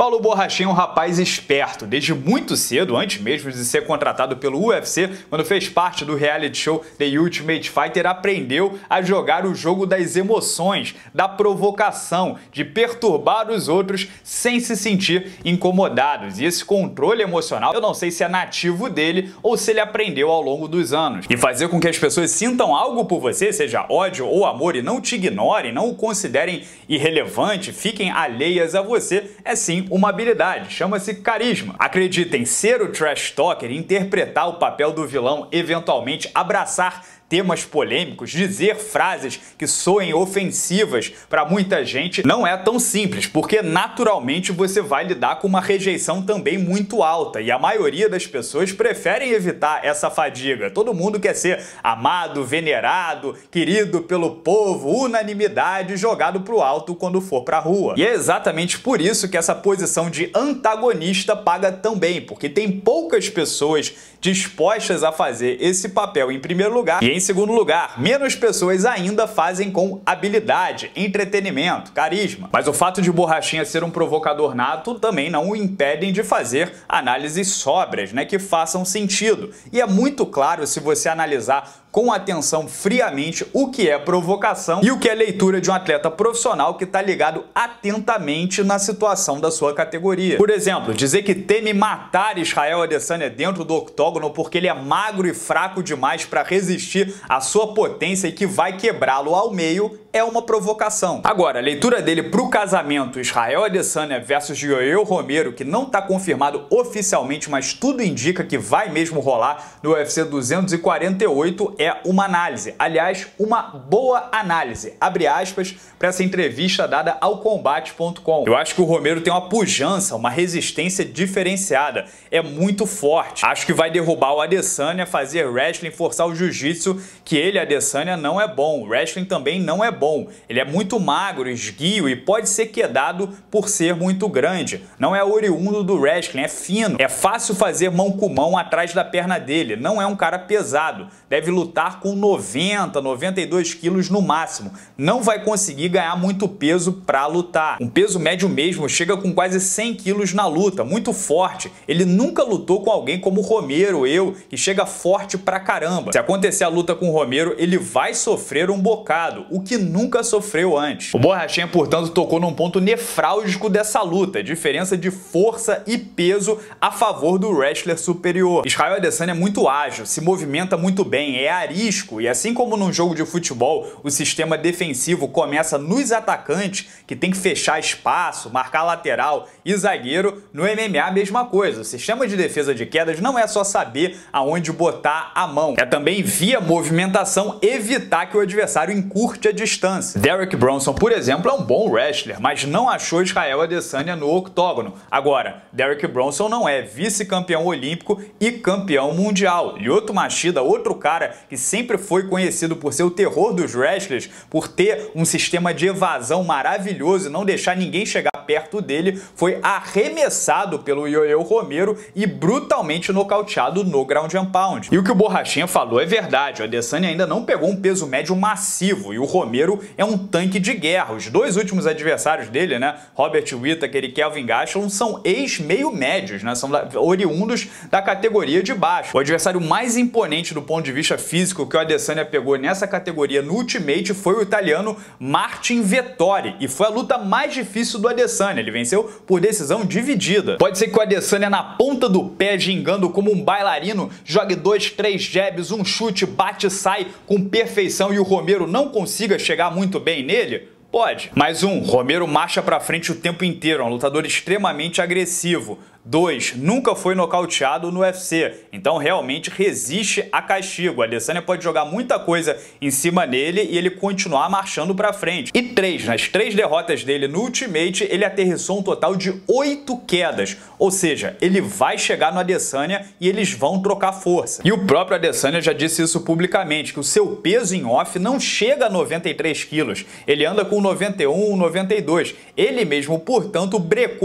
Paulo Borrachinha é um rapaz esperto. Desde muito cedo, antes mesmo de ser contratado pelo UFC, quando fez parte do reality show The Ultimate Fighter, aprendeu a jogar o jogo das emoções, da provocação, de perturbar os outros sem se sentir incomodados. E esse controle emocional, eu não sei se é nativo dele ou se ele aprendeu ao longo dos anos. E fazer com que as pessoas sintam algo por você, seja ódio ou amor, e não te ignorem, não o considerem irrelevante, fiquem alheias a você, é sim uma habilidade, chama-se carisma. Acreditem, ser o trash talker, interpretar o papel do vilão, eventualmente abraçar temas polêmicos, dizer frases que soem ofensivas para muita gente, não é tão simples, porque naturalmente você vai lidar com uma rejeição também muito alta, e a maioria das pessoas preferem evitar essa fadiga. Todo mundo quer ser amado, venerado, querido pelo povo, unanimidade, jogado pro alto quando for pra rua. E é exatamente por isso que essa posição de antagonista paga tão bem, porque tem poucas pessoas dispostas a fazer esse papel em primeiro lugar, e em segundo lugar, menos pessoas ainda fazem com habilidade, entretenimento, carisma. Mas o fato de Borrachinha ser um provocador nato também não o impedem de fazer análises sóbrias, que façam sentido. E é muito claro, se você analisar com atenção friamente, o que é provocação e o que é leitura de um atleta profissional que está ligado atentamente na situação da sua categoria. Por exemplo, dizer que teme matar Israel Adesanya dentro do octógono porque ele é magro e fraco demais para resistir à sua potência e que vai quebrá-lo ao meio é uma provocação. Agora, a leitura dele para o casamento Israel Adesanya versus Yoel Romero, que não está confirmado oficialmente, mas tudo indica que vai mesmo rolar no UFC 248, é uma análise. Aliás, uma boa análise, abre aspas, para essa entrevista dada ao Combate.com. Eu acho que o Romero tem uma pujança, uma resistência diferenciada. É muito forte. Acho que vai derrubar o Adesanya, fazer wrestling, forçar o jiu-jitsu, que ele, Adesanya, não é bom. O wrestling também não é bom. Ele é muito magro, esguio e pode ser quedado por ser muito grande. Não é oriundo do wrestling, é fino. É fácil fazer mão com mão atrás da perna dele. Não é um cara pesado. Deve lutar com 90, 92 quilos no máximo. Não vai conseguir ganhar muito peso para lutar. Um peso médio mesmo chega com quase 100 quilos na luta, muito forte. Ele nunca lutou com alguém como o Romero, que chega forte pra caramba. Se acontecer a luta com o Romero, ele vai sofrer um bocado, o que nunca sofreu antes. O Borrachinha, portanto, tocou num ponto nefrálgico dessa luta, diferença de força e peso a favor do wrestler superior. Israel Adesanya é muito ágil, se movimenta muito bem, é arisco, e assim como num jogo de futebol, o sistema defensivo começa nos atacantes, que tem que fechar espaço, marcar lateral e zagueiro, no MMA a mesma coisa. O sistema de defesa de quedas não é só saber aonde botar a mão, é também via movimentação evitar que o adversário encurte a distância. Derek Brunson, por exemplo, é um bom wrestler, mas não achou Israel Adesanya no octógono. Agora, Derek Brunson não é vice-campeão olímpico e campeão mundial. Lyoto Machida, outro cara que sempre foi conhecido por ser o terror dos wrestlers, por ter um sistema de evasão maravilhoso e não deixar ninguém chegar perto dele, foi arremessado pelo Yoel Romero e brutalmente nocauteado no ground and pound. E o que o Borrachinha falou é verdade, o Adesanya ainda não pegou um peso médio massivo e o Romero é um tanque de guerra. Os dois últimos adversários dele, Robert Whittaker e Kelvin Gastelum, são ex-meio médios, são oriundos da categoria de baixo. O adversário mais imponente do ponto de vista físico que o Adesanya pegou nessa categoria no Ultimate foi o italiano Martin Vettori, e foi a luta mais difícil do Adesanya. Ele venceu por decisão dividida. Pode ser que o Adesanya, na ponta do pé, gingando como um bailarino, jogue 2, 3 jabs, um chute, bate e sai com perfeição e o Romero não consiga chegar muito bem nele? Pode. Mais um, Romero marcha pra frente o tempo inteiro, é um lutador extremamente agressivo. 2. Nunca foi nocauteado no UFC, então realmente resiste a castigo. O Adesanya pode jogar muita coisa em cima dele e ele continuar marchando pra frente. E 3. Nas 3 derrotas dele no Ultimate, ele aterrissou um total de 8 quedas, ou seja, ele vai chegar no Adesanya e eles vão trocar força. E o próprio Adesanya já disse isso publicamente, que o seu peso em off não chega a 93 quilos, ele anda com 91, 92. Ele mesmo, portanto, brecou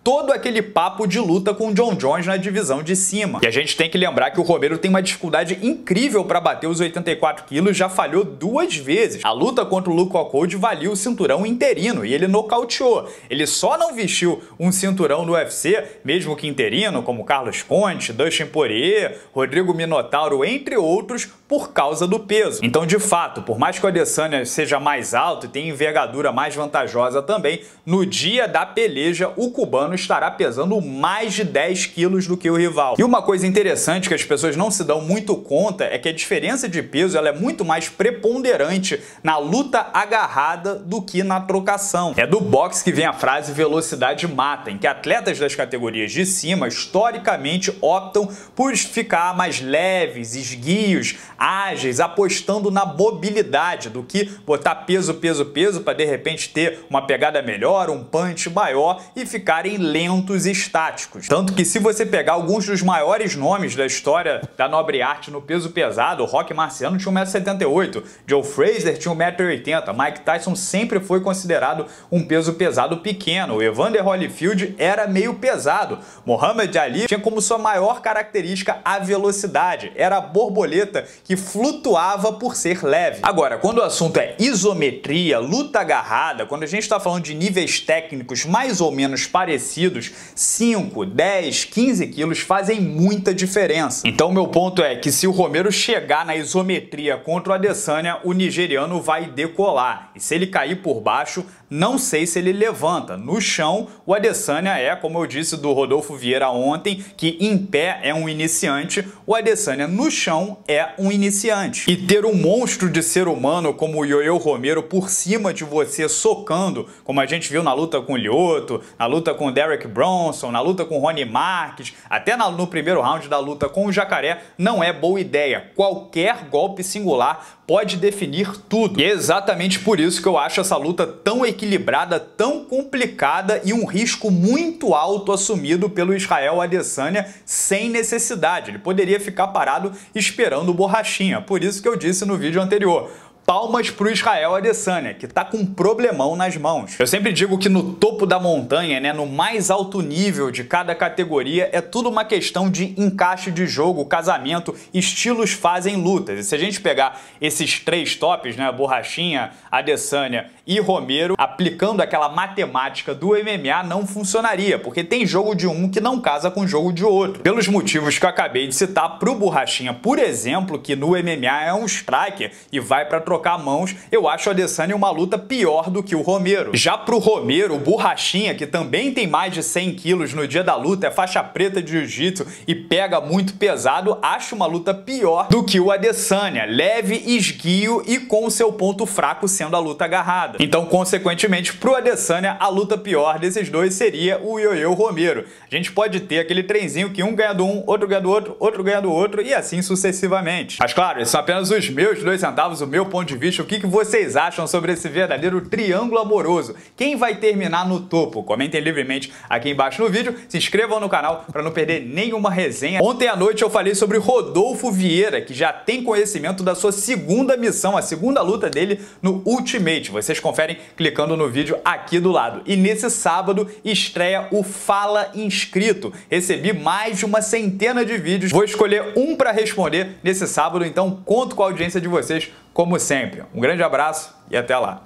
todo aquele papo de luta com o Jon Jones na divisão de cima. E a gente tem que lembrar que o Romero tem uma dificuldade incrível para bater os 84 quilos, já falhou 2 vezes. A luta contra o Luke Rockhold valia o cinturão interino e ele nocauteou. Ele só não vestiu um cinturão no UFC, mesmo que interino, como Carlos Conte, Dustin Poirier, Rodrigo Minotauro, entre outros, por causa do peso. Então, de fato, por mais que o Adesanya seja mais alto e tenha envergadura mais vantajosa também, no dia da peleja o cubano estará pesando mais de 10 quilos do que o rival. E uma coisa interessante que as pessoas não se dão muito conta é que a diferença de peso ela é muito mais preponderante na luta agarrada do que na trocação. É do boxe que vem a frase velocidade mata, em que atletas das categorias de cima historicamente optam por ficar mais leves, esguios, ágeis, apostando na mobilidade do que botar peso para de repente ter uma pegada melhor, um punch maior e ficarem lentos e estáticos. Tanto que se você pegar alguns dos maiores nomes da história da nobre arte no peso pesado, o Rocky Marciano tinha 1,78 m, Joe Frazier tinha 1,80 m, Mike Tyson sempre foi considerado um peso pesado pequeno, o Evander Holyfield era meio pesado, Muhammad Ali tinha como sua maior característica a velocidade, era a borboleta que flutuava por ser leve. Agora, quando o assunto é isometria, luta agarrada, quando a gente está falando de níveis técnicos mais ou menos parecidos, 5, 10, 15 quilos fazem muita diferença. Então, meu ponto é que se o Romero chegar na isometria contra o Adesanya, o nigeriano vai decolar. E se ele cair por baixo, não sei se ele levanta. No chão, o Adesanya é, como eu disse do Rodolfo Vieira ontem, que em pé é um iniciante, o Adesanya no chão é um iniciante. E ter um monstro de ser humano como o Yoel Romero por cima de você socando, como a gente viu na luta com o Lyoto, na luta com o Derek Bronson, na luta com o Rony Marques, até no primeiro round da luta com o Jacaré, não é boa ideia. Qualquer golpe singular pode definir tudo. E é exatamente por isso que eu acho essa luta tão equilibrada, tão complicada e um risco muito alto assumido pelo Israel Adesanya sem necessidade. Ele poderia ficar parado esperando o borrachinha. Por isso que eu disse no vídeo anterior. Palmas pro Israel Adesanya, que tá com um problemão nas mãos. Eu sempre digo que no topo da montanha, né, no mais alto nível de cada categoria, é tudo uma questão de encaixe de jogo, casamento, estilos fazem lutas. E se a gente pegar esses 3 tops, né, Borrachinha, Adesanya e Romero, aplicando aquela matemática do MMA, não funcionaria, porque tem jogo de um que não casa com jogo de outro. Pelos motivos que eu acabei de citar, pro Borrachinha, por exemplo, que no MMA é um striker e vai pra trocar mãos, eu acho o Adesanya uma luta pior do que o Romero. Já pro Romero, o Borrachinha, que também tem mais de 100 quilos no dia da luta, é faixa preta de jiu-jitsu e pega muito pesado, acho uma luta pior do que o Adesanya, leve, esguio e com o seu ponto fraco sendo a luta agarrada. Então, consequentemente, pro Adesanya, a luta pior desses dois seria o Yoel Romero. A gente pode ter aquele trenzinho que um ganha do um, outro ganha do outro, outro ganha do outro e assim sucessivamente. Mas claro, esses são apenas os meus 2 centavos, o meu ponto de vista. O que vocês acham sobre esse verdadeiro triângulo amoroso? Quem vai terminar no topo? Comentem livremente aqui embaixo no vídeo, se inscrevam no canal para não perder nenhuma resenha. Ontem à noite eu falei sobre Rodolfo Vieira, que já tem conhecimento da sua segunda missão, a segunda luta dele no Ultimate. Vocês conferem clicando no vídeo aqui do lado. E nesse sábado estreia o Fala Inscrito. Recebi mais de uma centena de vídeos, vou escolher um para responder nesse sábado, então conto com a audiência de vocês como sempre. Um grande abraço e até lá!